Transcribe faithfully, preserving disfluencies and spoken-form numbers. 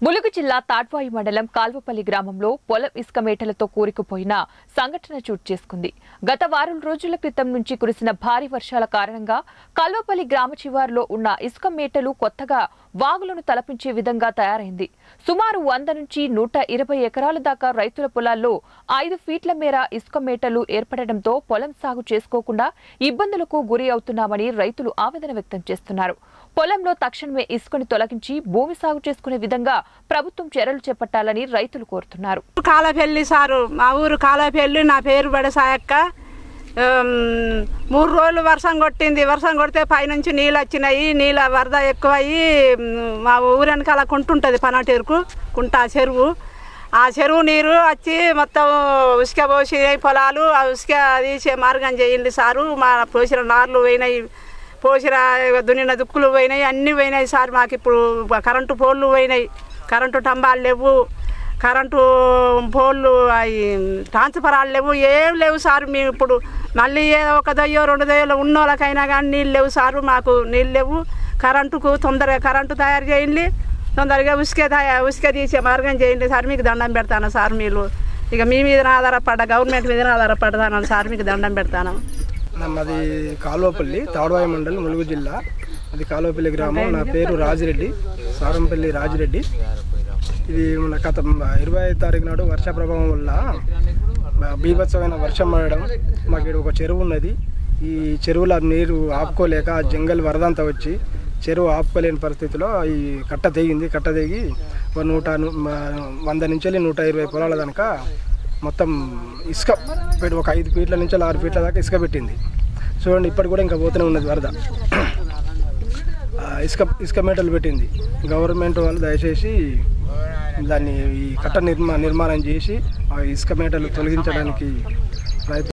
ములుగు జిల్లా తాడ్వాయి మండలం కాల్వపల్లి గ్రామంలో పొలం ఇసుక మేటలతో కూరుకుపోయిన సంఘటన చోటు చేసుకుంది. గత వారం రోజుల క్రితం నుంచి కురిసిన భారీ వర్షాల కారణంగా కాల్వపల్లి గ్రామ శివారులో ఉన్న ఇసుక మేటలు కొత్తగా వాగులను తలపించే విధంగా తయారైంది. సుమారు వంద నుంచి నూట ఇరవై ఎకరాల దాకా రైతుల పొలాల్లో ఐదు ఫీట్ల మేర ఇసుక మేటలు ఏర్పడడంతో పొలం సాగు చేసుకోకుండా ఇబ్బందులకు గురి అవుతున్నామని రైతులు ఆవేదన వ్యక్తం చేస్తున్నారు. పొలంలో తక్షణమే ఇసుకని తొలగించి భూమి సాగు చేసుకునే విధంగా ప్రభుత్వం చర్యలు చేపట్టాలని రైతులు కోరుతున్నారు. కాలపల్లి సారు మా ఊరు కాలపల్లి, నా పేరు బడసాయక్క. మూడు రోజులు వర్షం కొట్టింది. వర్షం కొడితే పైనుంచి నీళ్ళు వచ్చినాయి. నీళ్ళ వరద ఎక్కువయ్యి మా ఊరు వెనకాల కుంట ఉంటుంది, పనాటేరుకు కుంట చెరువు. ఆ చెరువు నీరు వచ్చి మొత్తం ఉసుక పోసి పొలాలు ఆ ఉసుక తీసే మార్గం చేయండి సారు. మా పోసిన నార్లు పోయినాయి, పోసిన దున్నిన దుక్కులు పోయినాయి, అన్నీ పోయినాయి సార్. మాకు ఇప్పుడు కరెంటు పోళ్ళు పోయినాయి, కరెంటు టంబాలు లేవు, కరెంటు పోళ్ళు అవి ట్రాన్స్ఫరాలు లేవు, ఏం లేవు సార్. మేము ఇప్పుడు మళ్ళీ ఏదో ఒక దయ్యో రెండు దయ్యోలు ఉన్న వాళ్ళకైనా కానీ నీళ్ళు లేవు సారు. మాకు నీళ్ళు లేవు. కరెంటుకు తొందరగా కరెంటు తయారు చేయండి, తొందరగా ఉసుక తయా ఉసుక తీసే మార్గం చేయండి సార్. మీకు దండం పెడతాను సార్. మీరు ఇక మీ మీద ఆధారపడ్డ గవర్నమెంట్ మీద ఆధారపడతాను సార్. మీకు దండం పెడతాను. మాది కాల్వపల్లి, తాడ్వాయి మండలం, ములుగు జిల్లా. అది కాల్వపల్లి గ్రామం. నా పేరు రాజిరెడ్డి, సారంపల్లి రాజిరెడ్డి. ఇది మన గత ఇరవై ఐదు తారీఖు నాడు వర్ష ప్రభావం వల్ల బీభత్సమైన వర్షం పడడం. మాకు ఇక్కడ ఒక చెరువు ఉన్నది. ఈ చెరువులో నీరు ఆపుకోలేక ఆ జంగల్ వరదంతా వచ్చి చెరువు ఆపుకోలేని పరిస్థితిలో ఈ కట్ట తెగింది. కట్ట తెగి నూట వంద నుంచి వెళ్ళి నూట ఇరవై పొలాల కనుక మొత్తం ఇసుక పెట్టి ఒక ఐదు ఫీట్ల నుంచి ఆరు ఫీట్ల దాకా ఇసుక పెట్టింది. చూడండి, ఇప్పటి కూడా ఇంకా పోతూనే ఉన్నది వరద. ఇసుక ఇసుక మేటలు పెట్టింది. గవర్నమెంట్ వాళ్ళు దయచేసి దాన్ని ఈ కట్ట నిర్మా నిర్మాణం చేసి ఆ ఇసుక మేటలు తొలగించడానికి ప్రయత్నం